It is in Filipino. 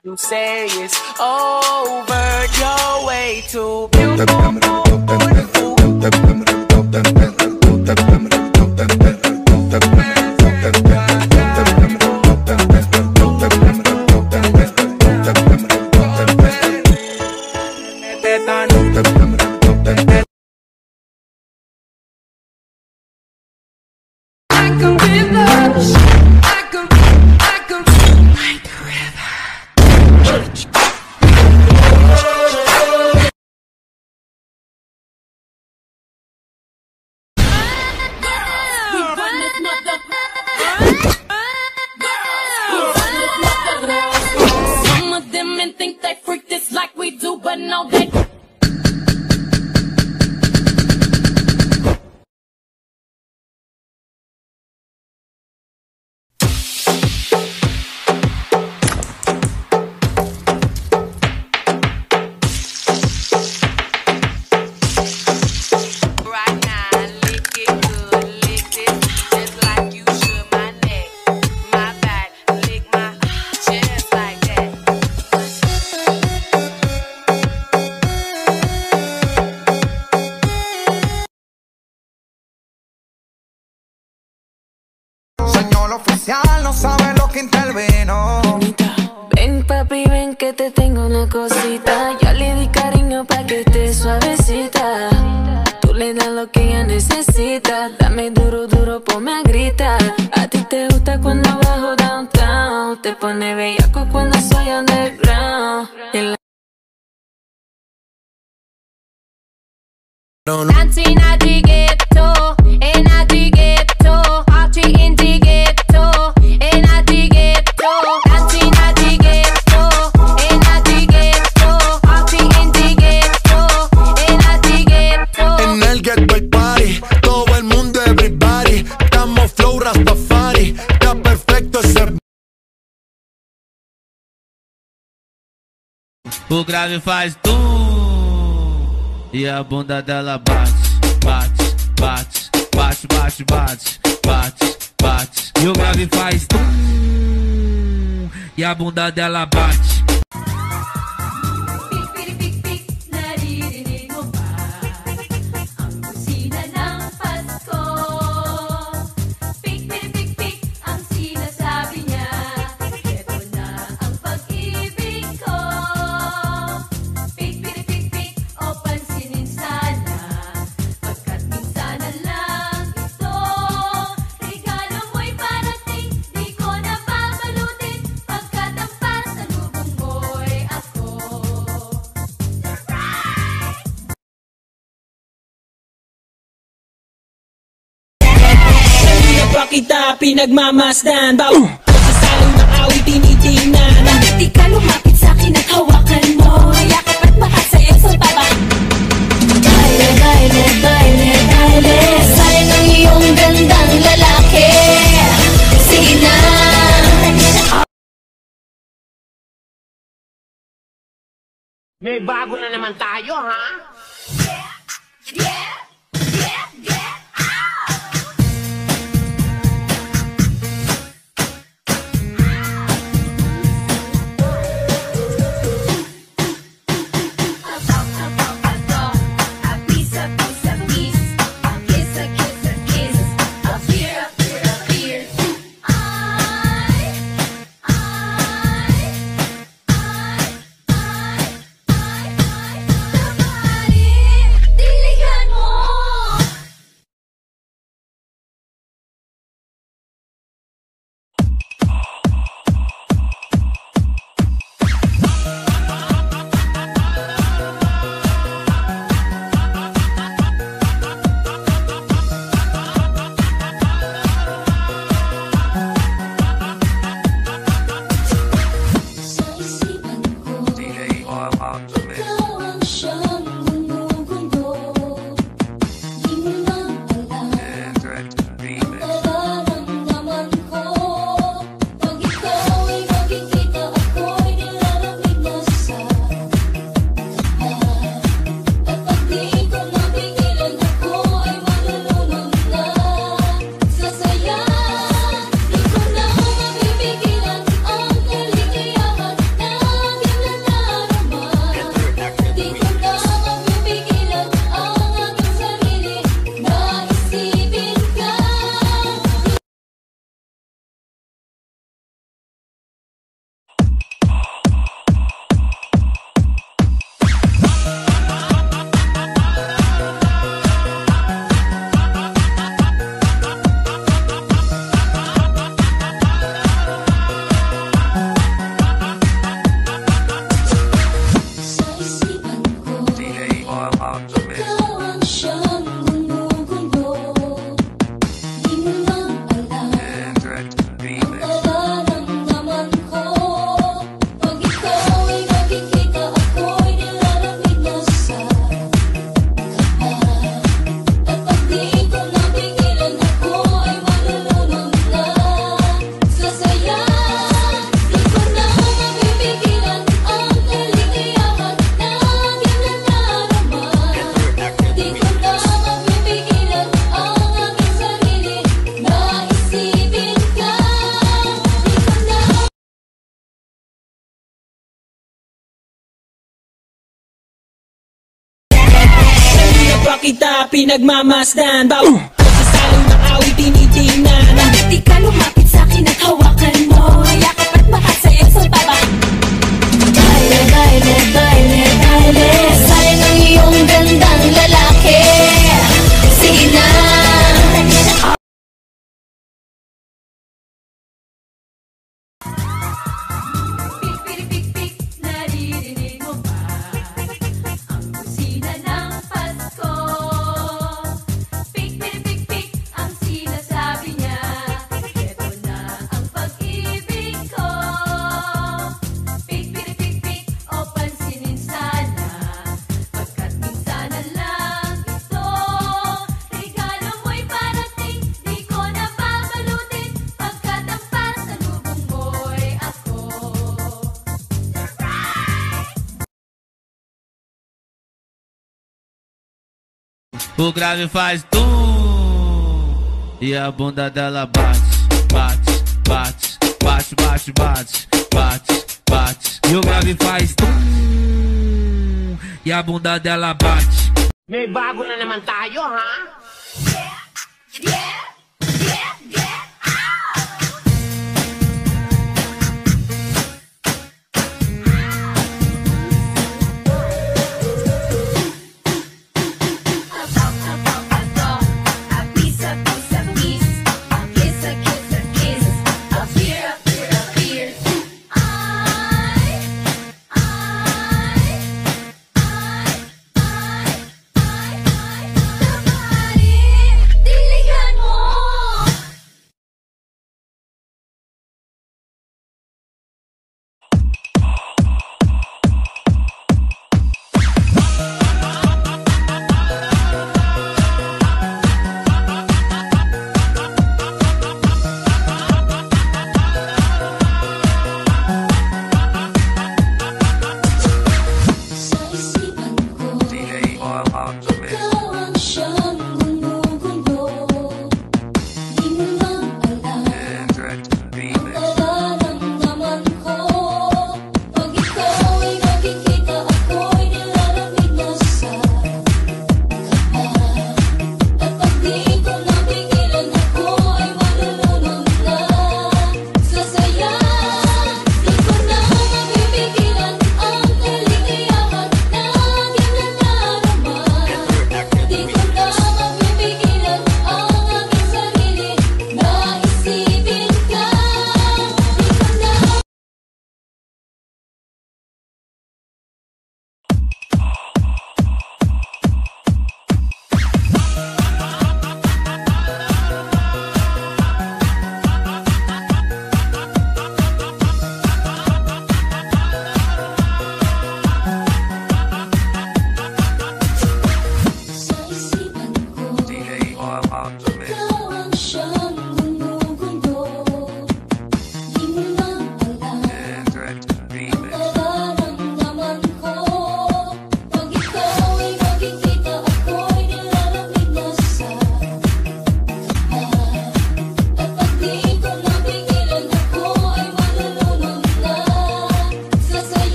You say it's over, you're way too beautiful. Some of them men think they freak this like we do, but no, they oficial no sabe lo que intervino. Ven papi, ven que te tengo una cosita. Ya le di cariño pa' que esté suavecita. Tú le das lo que ella necesita. Dame duro, duro, ponme a gritar. A ti te gusta cuando bajo downtown. Te pone bellaco cuando soy underground. dancing at the ghetto, and at the ghetto, party in the ghetto, and at the ghetto, dancing at the ghetto, and at the ghetto, party in the ghetto, and at the ghetto. En el ghetto hay party, todo el mundo everybody, estamos flow Rastafari, está perfecto ese. O grave faz e a bunda dela bate, bate, bate, bate, bate, bate, bate, bate. E o grave faz e a bunda dela bate. Kita pinagmamasdan bawat sa salong ng awit tinitingnan. Bakit di ka lumapit sa'kin at hawakan mo? Yakap at makasaya sa tabak. Baile, baile, baile, baile. Sayang ang iyong gandang lalaki. Sige na. May bago na naman tayo, ha? Yeah. Diligan mo kita pinagmamasdan. Bawat pagsasalong ng awit tinitingnan. Bakit di ka lumapit sa'kin at hawakan mo? Yakap at makasayang sa baba. Baile, baile, baile, baile. Sayang ang iyong gandang lalaki. Sige na. Pik-pik-pik-pik, naririnig mo ba ang kusina ng Pasko? Pik-pik-pik-pik, ang sinasabi niya, eto na ang pag-ibig ko. Pik-pik-pik-pik, o pansinin sana, pagkat minsan na lang ito. Regalo mo'y parating, di ko na babalutin, pagkat ang pasalubong mo'y ako. O grave faz tum e a bunda dela bate, bate, bate, bate, bate, bate, bate, bate. E o grave faz tum e a bunda dela bate. May bago na naman tayo, ha? Yeah!